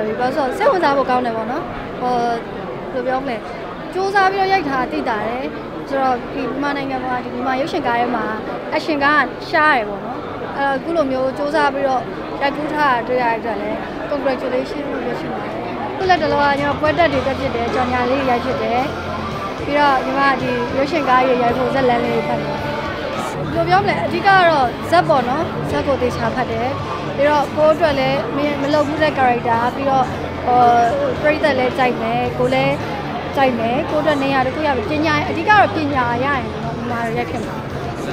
ပြီဘာလို့စိတ်ဝင်စားဖို့ကောင်းတယ်ပေါ့နော်ဟိုလိုပြောမလဲစူးစမ်းပြီးတော့ရိုက်ထားတိတာတယ်ဆိုတော့ဒီမြန်မာနိုင်ငံမှာဒီမြန်မာရုပ်ရှင်ကားထဲမှာအရှင်ကရှားရယ်ပေါ့နော်အခုလိုမျိုးစူးစမ်းပြီးတော့ရိုက်ကူးထားတွေ့ရတဲ့အတွက်လည်း congratulation လို့ပြောချင်ပါတယ်ခုလက်တလောကညီမပွဲတက်တွေတက်ဖြစ်တယ်ကြော်ညာလေးရိုက်ဖြစ်တယ်ပြီးတော့ညီမဒီရုပ်ရှင်ကားရိုက်ဖို့ဇက်လန်းလေးဖတ်တယ်လိုပြောမလဲအဓိကတော့ဇက်ပေါ့နော်ဇက်ကိုတေချာဖတ်တယ်ပြီးတော့ကိုယ့်အတွက်လည်းမလုပ်ဘူးတဲ့ character ပြီးတော့ပရိသတ်လည်းကြိုက်မယ်ကိုလည်းကြိုက်မယ်ကိုယ့်အတွက်နေရာတစ်ခုရပြီပညာအဓိကတော့ပညာရရင်တော့ဒီမှာရိုက်ဖြစ်မှာ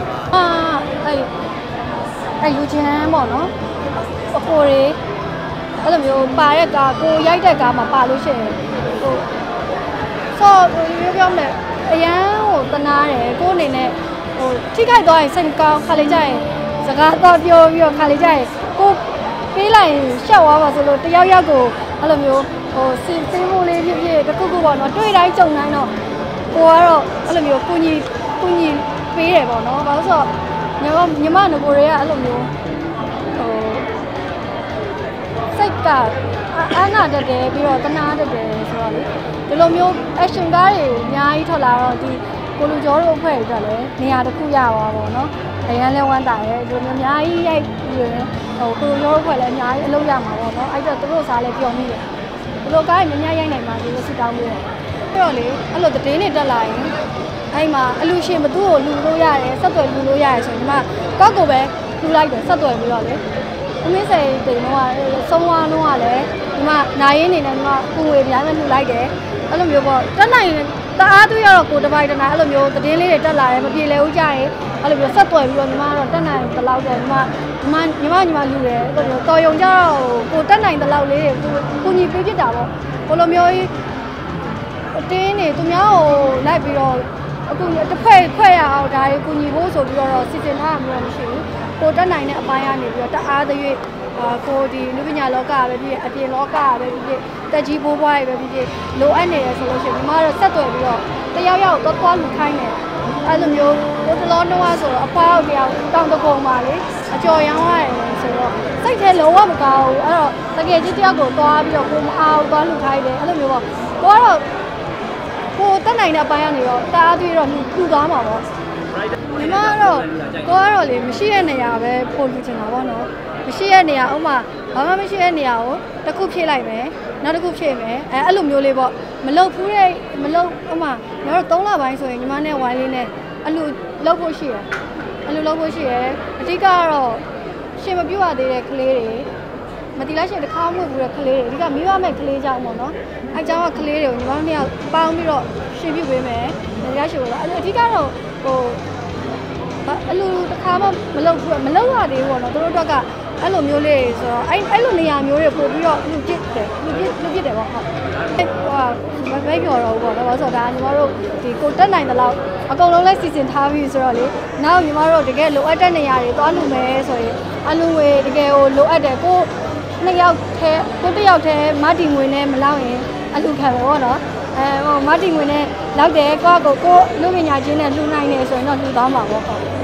အဲ့လူချင်းပေါ့နော်အကိုတွေအဲ့လိုမျိုးပါတဲ့ကားကိုရိုက်တဲ့ကားမှာပါလို့ရှိရင်ဟိုဆော့ပြောမလဲအရန်ဟိုတနာတယ်ကိုအနေနဲ့ဟိုထိခိုက်သွားရင်စိတ်ကောင်းခါလေးကြရင်စကားတော့ပြောပြီးတော့ခါလေးကြရင်ကိုပေးလိုက်ရှက်သွားပါဆိုလို့တယောက်ယောက်ကိုအဲ့လိုမျိုးဟိုစင်မိုးလေးဖြစ်ဖြစ်တခုခုပေါ့နော်တွေ့တိုင်းကြုံတိုင်းတော့ကိုကတော့အဲ့လိုမျိုးကိုကြီးပေးတယ်ပေါ့နော်ဘာလို့ဆိုတော့ညီမငကိုတွေကအဲ့လိုမျိုးဟိုစိတ်ကအာနာတက်တယ်ပြီးတော့တနာတက်တယ်ဆိုတော့လေဒီလိုမျိုး action ကားတွေအများကြီးထွက်လာတော့ဒီကိုလူကျော်တို့အဖွဲ့တွေလည်းနေရာတစ်ခုရပါပေါ့နော်အရန်လဲဝမ်းတာရဲ့ဒီလိုမျိုးအများကြီးရိုက်ပြီးရင်ဟိုကိုလူကျော်တို့အဖွဲ့လည်းအများကြီးအလုပ်ရမှာပေါ့နော်အဲ့တော့သူတို့စားလဲပျော်မိတယ်ဒီလိုကားတွေများများရိုက်နိုင်ပါသေးလို့ဆုတောင်းပေးတယ်အဲ့တော့လေအဲ့လိုသတင်းတွေတက်လာရင်အဲ့မှာအလူရှင်ဘသူ့ကိုလူလို့ရတယ်ဆက်သွယ်လူလို့ရတယ်ဆိုရင်ဒီမှာကောက်ကိုပဲလူလိုက်တယ်ဆက်သွယ်ပြီးတော့လေအမင်းစိန်တိမ်တော့ဆုံးဝါတော့ကလည်းဒီမှာနာရင်းနေနဲ့ဒီမှာကိုဝေပြားနဲ့လှူလိုက်တယ်အဲ့လိုမျိုးပေါ့တက်နိုင်တအားသူရတော့ကိုတပိုက်တနာအဲ့လိုမျိုးသတင်းလေးတွေတက်လာတယ်မပြေလည်ဘူးကြရင်အဲ့လိုမျိုးဆက်သွယ်ပြီးတော့ညီမကတော့တက်နိုင်တလောက်တော့ညီမလူတယ်အဲ့လိုမျိုးတော်ယုံကြတော့ကိုတက်နိုင်တလောက်လေးကိုညီပေးဖြစ်တာပေါ့ဘလိုမျိုးအတင်းနေသူများကိုလိုက်ပြီးတော့အခုတစ်ဖွဲ့ရအောင်ဒါကိုညီဖို့ဆိုပြီးတော့စီစဉ်ထားမှာမရှိဘူးကိုတက်နိုင်တဲ့အပိုင်းကနေပြီးတော့တအားသရွေ့ကိုဒီလူပညာလောကပဲဖြစ်အပြင်လောကပဲဖြစ်တက်ကြီးဘိုးဘွားတွေပဲဖြစ်လိုအပ်နေတယ်ဆိုလို့ရှိရင်ဒီမှာတော့ဆက်သွယ်ပြီးတော့တယောက်ယောက်သွားလူခိုင်းတယ်အဲ့လိုမျိုးကိုတလောနှောဆိုတော့အဖွားတယောက်တောင်တကုံပါလေအကျော်ရောင်းရတယ်ဆိုတော့စိတ်ထဲလုံးဝမကောင်းဘူးအဲ့တော့တကယ်ကြီးတယောက်ကိုသွားပြီးတော့ကိုမအောင်သွားလူခိုင်းတယ်အဲ့လိုမျိုးပေါ့ကိုကတော့ကိုတက်နိုင်တဲ့အပိုင်းကနေတော့တအားသေးတော့လူသွားမှာပေါ့ဒီမှာတော့ကိုကတော့လေမရှိတဲ့နေရာပဲပို့လူချင်တာပေါ့နော်မရှိတဲ့နေရာဥမာဘာမှမရှိတဲ့နေရာကိုတစ်ခုဖြည့်လိုက်မယ်နောက်တစ်ခုဖြည့်မယ်အဲ့လိုမျိုးလေးပေါ့မလုတ်ဘူးတဲ့မလုတ်ဥမာကျွန်တော်တို့3လပိုင်းဆိုရင်ညီမနဲ့ဝိုင်းလေးနဲ့အလူလုတ်ဖို့ရှိတယ်အလူလုတ်ဖို့ရှိတယ်အဓိကကတော့ရှင်မပြည့်ရသေးတဲ့ကလေးတွေမတိလိုက်ရှင်တစ်ခါမှမဟုတ်ဘူးတဲ့ကလေးတွေအဓိကမိဘမဲ့ကလေးကြောင့်ပေါ့နော်အဲကြောင့်ကကလေးတွေကိုညီမတို့နှစ်ယောက်ပေါင်းပြီးတော့ရှင်ပြပေးမယ်မတိလိုက်ရှင်ပေါ့အဓိကတော့ဟိုအလူတစ်ခါမှမလုတ်ရသေးဘူးပေါ့နော်တို့တို့ကအဲ့လိုမျိုးလေးဆိုတော့အဲ့လိုနေရာမျိုးတွေပို့ပြီးတော့လူပြစ်တယ်ပေါ့ဟုတ်ဟိုမပြောတော့ဘူးပေါ့နော်ဆိုတော့ဒါညီမတို့ဒီကိုတက်နိုင်တဲ့လောက်အကုန်လုံးလဲစီစဉ်ထားပြီးဆိုတော့လေနောက်ညီမတို့တကယ်လိုအပ်တဲ့နေရာတွေသွားလူမယ်ဆိုရင်အလူငွေတကယ်ကိုလိုအပ်တယ်ကိုတစ်ယောက်တည်းမတီငွေနဲ့မလောက်ရင်အလူခံပဲပေါ့နော်ဟိုမတီငွေနဲ့လောက်တယ်ကိုလူပညာချင်းနဲ့လှူနိုင်နေဆိုရင်တော့လှူသွားမှာပေါ့ဟုတ်